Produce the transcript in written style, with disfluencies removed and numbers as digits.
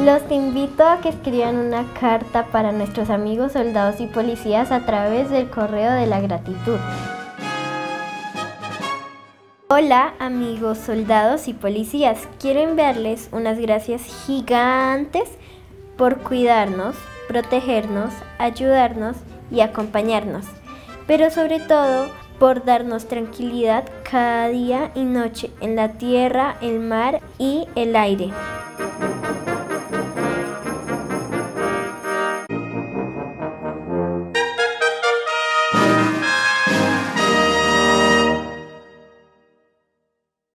Los invito a que escriban una carta para nuestros amigos soldados y policías a través del correo de la gratitud. Hola amigos soldados y policías, quiero enviarles unas gracias gigantes por cuidarnos, protegernos, ayudarnos y acompañarnos, pero sobre todo por darnos tranquilidad cada día y noche en la tierra, el mar y el aire.